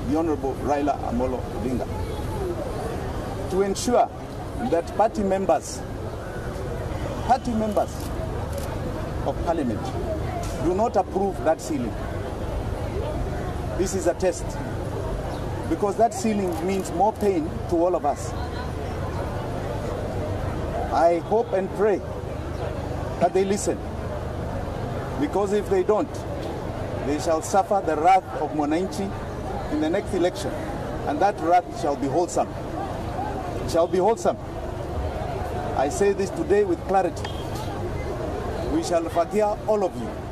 the Honorable Raila Amolo Odinga, to ensure that party members of Parliament do not approve that ceiling. This is a test, because that ceiling means more pain to all of us. I hope and pray that they listen, because if they don't, they shall suffer the wrath of Mwananchi in the next election, and that wrath shall be wholesome. Shall be wholesome. I say this today with clarity. We shall forgive all of you.